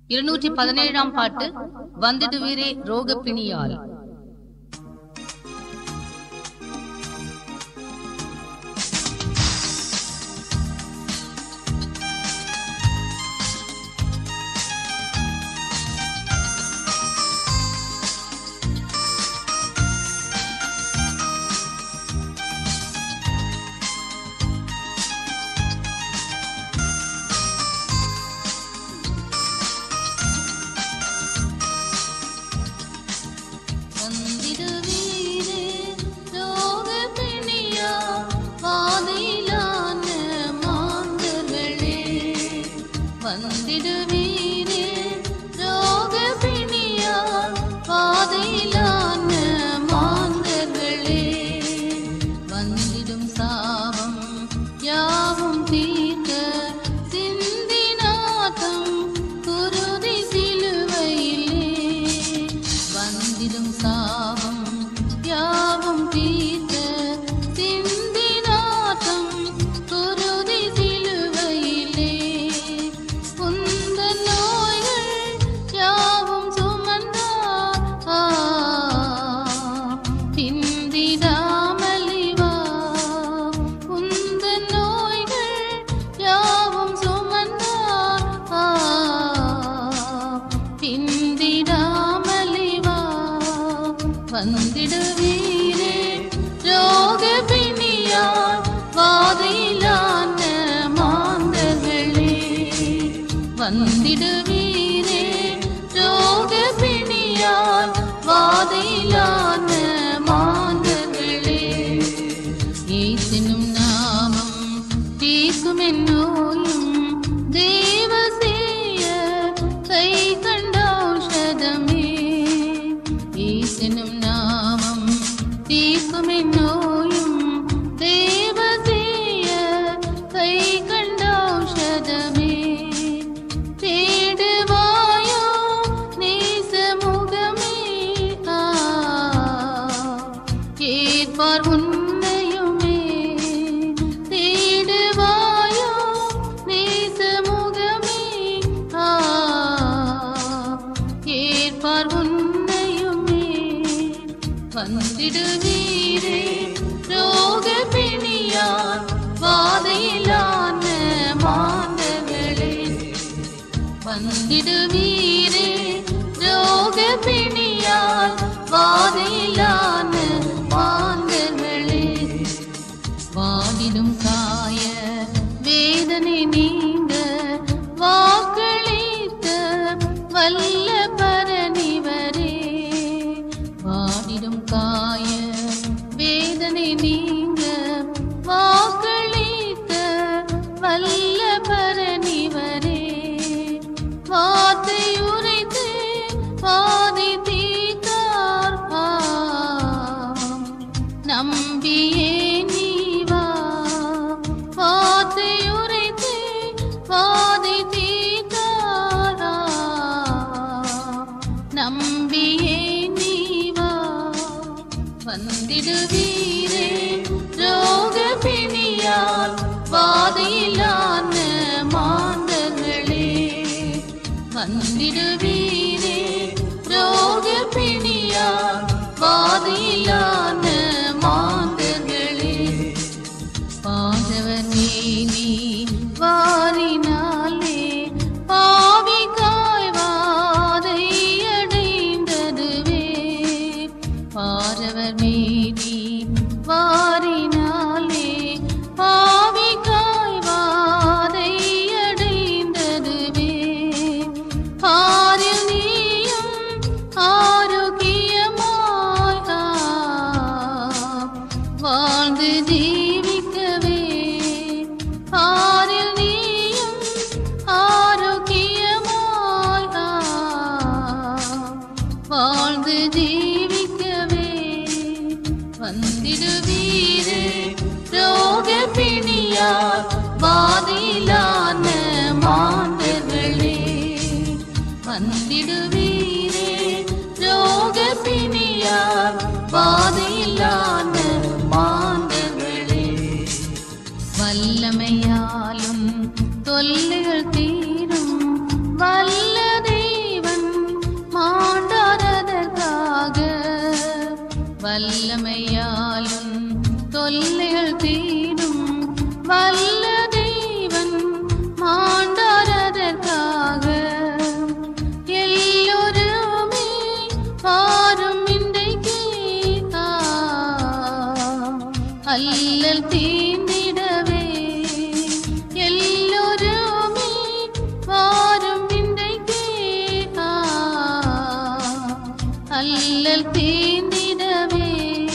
217 பாட்டு. வந்திடுவீரே ரோகப்பிணியால். வந்திடுவீரே ரோகப்பிணியால் வாதையிலான மாந்தர்களே. வந்திடுவீரே ரோகப்பிணியால் வாதையிலான மாந்தர்களே. இயேசுவின் நாமம் தீர்க்கும் என்னோயும் தேவ செய்ய கை கண்ட ஔஷதமே. இயேசுவின் நாமம் தீர்க்கும் என்னோயும் தேவ செய்ய கை கண்ட ஔஷதமே. தேடுவாயோ நேச முகமே கேட்பார் உன்னையுமே. தேடுவாயோ நேச முகமே கேட்பார் உன்னையுமே. வந்திடுவீரே ரோகப்பிணியால் வாதையிலான மாந்தர்களே. வந்திடுவீரே ரோகப்பிணியால் வாதையிலான மாந்தர்களே. வாடிடும் காய வேதனை நீங்க வாக்களித்த வல்ல பரனிவரே. வாடிடும் காய வேதனை நீங்க வாக்களித்த வல்ல பரனிவரே. வார்த்தை உரைத்து வாதை தீர்த்தார் நம்பியே நீ வா. வார்த்தை உரைத்து வாதை தீர்த்தார் நம்பியே நீ வா. வந்திடுவீரே ரோகப்பிணியால் வாதையிலான மாந்தர்களே. வந்திடுவீரே ரோகப்பிணியால் வாதையிலான மாந்தர்களே. பாதவர் நீ வாரினாலே பாவிக்காய் வாதை அடைந்ததுவே. பாரவர் நீ வாரினாலே பாவிக்காய் வாதை அடைந்ததுவே. பாரில் நீயும் ஆரோக்கியமாய் வாழ்ந்து ஜீவிக்கவே. பாரில் நீயும் ஆரோக்கியமாய் வாழ்ந்து ஜீவிக்கவே. வந்திடுவீரே ரோகப்பிணியால் வாதையிலான மாந்தர்களே. வந்திடுவீரே ரோகப்பிணியால் வாதையிலான மாந்தர்களே. வல்லமையாலும் தொல்லைகள் தீரும் வல்ல வல்லமையாலும் தொல்லைகள் தீரும் வல்ல தேவன் மாண்டாரதற்காக எல்லோருமே பாரும் இன்றைக்கு அல்லல் தீர்ந்திடவே எல்லோருமே பாரும் இன்றைக்கு அல்லல் தீர்ந்திடவே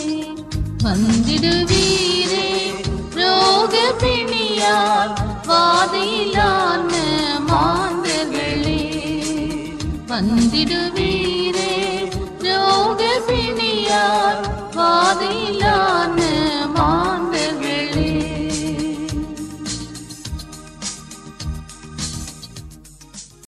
வந்திடுவீரே ரோக பிணியால் வாதையிலான மாந்தர்களே வந்திடுவீரே ரோக பிணியால் வாதையிலான